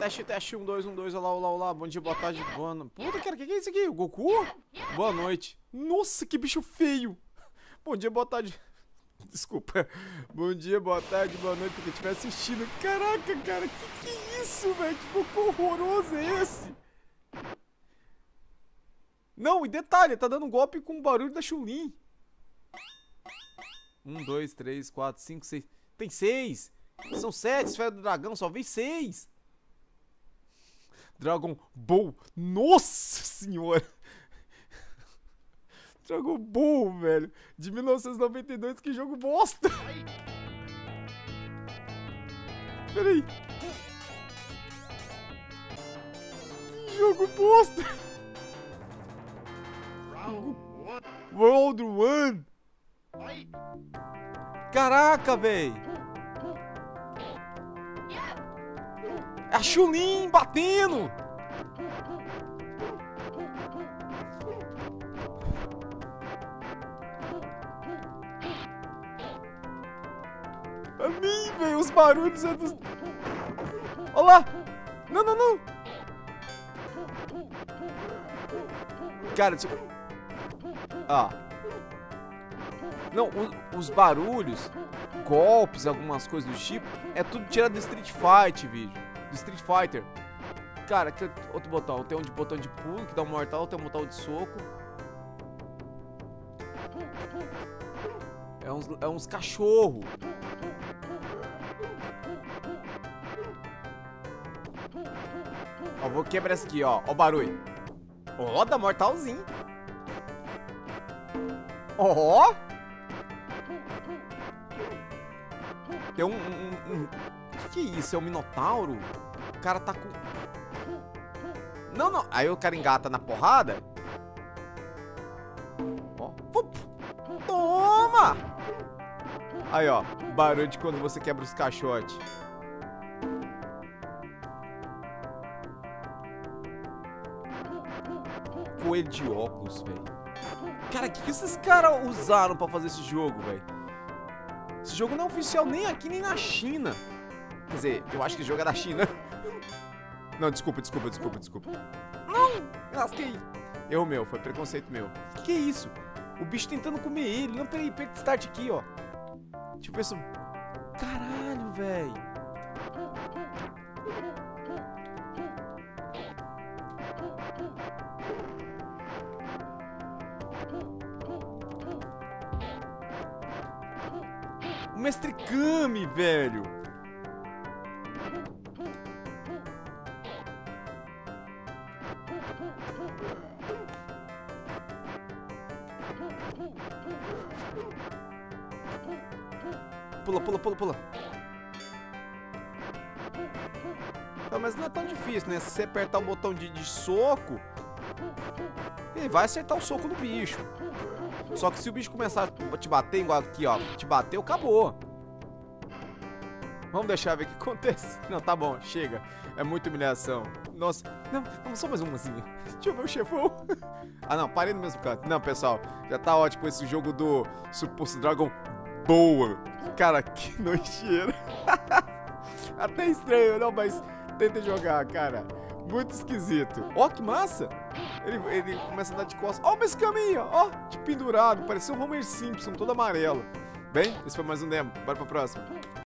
Teste 1, 2, 1, 2, olá, olá, olá. Bom dia, boa tarde, boa noite. Puta, cara, o que é isso aqui? O Goku? Boa noite. Nossa, que bicho feio. Bom dia, boa tarde. Desculpa. Bom dia, boa tarde, boa noite, porque estiver assistindo. Caraca, cara, que é isso, velho? Que Goku horroroso é esse? Não, e detalhe, tá dando um golpe com o barulho da Chun-Li. 1, 2, 3, 4, 5, 6. Tem 6. São 7 esferas do dragão, só vi 6. Dragon Ball. Nossa senhora. Dragon Ball, velho. De 1992, que jogo bosta. Peraí. Que jogo bosta. World 1. Caraca, velho. É a Chun-Li batendo. A mim, velho, os barulhos é dos... Olha lá. Não, não, não. Cara, tipo... Ah. Não, os barulhos, golpes, algumas coisas do tipo, é tudo tirado do Street Fight, vídeo. Do Street Fighter. Cara, que outro botão. Tem um de botão de pulo, que dá um mortal, tem um botão de soco. É uns cachorro. Ó, vou quebrar essa aqui, ó. Ó o barulho. Ó, dá mortalzinho. Ó. Tem O que é isso? É um minotauro? O cara tá com... Não, não. Aí o cara engata na porrada. Ó. Toma! Aí, ó. Barulho de quando você quebra os caixotes. Coelho de óculos, velho. Cara, o que esses caras usaram pra fazer esse jogo, velho? Esse jogo não é oficial nem aqui, nem na China. Quer dizer, eu acho que esse jogo é da China. Não, desculpa. Não, lasquei. Erro meu, foi preconceito meu. Que é isso? O bicho tentando comer ele. Não, peraí, aperta start aqui, ó. Tipo isso. Caralho, velho. O Mestre Kami, velho. Pula. Não, mas não é tão difícil, né? Se você apertar o botão de soco, ele vai acertar o soco no bicho. Só que se o bicho começar a te bater, igual aqui, ó, te bateu, acabou. Vamos deixar ver o que acontece. Não, tá bom, chega. É muita humilhação. Nossa, não, só mais uma assim. Deixa eu ver o chefão. Ah, não, parei no mesmo canto. Não, pessoal, já tá ótimo esse jogo do Super Dragon Ball. Cara, que nojeira. Até estranho, não, mas tenta jogar, cara. Muito esquisito. Ó, que massa. Ele começa a andar de costas. Ó, esse caminho, ó, de pendurado. Pareceu um Homer Simpson, todo amarelo. Bem, esse foi mais um demo. Bora pra próxima.